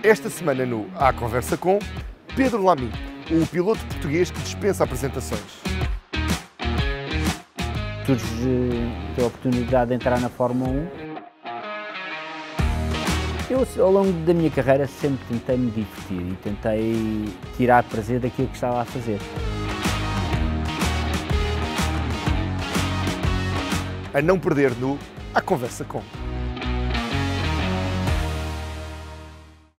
Esta semana no À Conversa com Pedro Lamy, o piloto português que dispensa apresentações. Surge a oportunidade de entrar na Fórmula 1. Eu, ao longo da minha carreira, sempre tentei me divertir e tentei tirar prazer daquilo que estava a fazer. A não perder no À Conversa com.